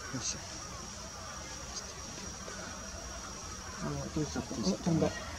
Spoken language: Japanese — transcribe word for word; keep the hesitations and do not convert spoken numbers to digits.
よいしょ。あ、どうしちゃった。飛んだ。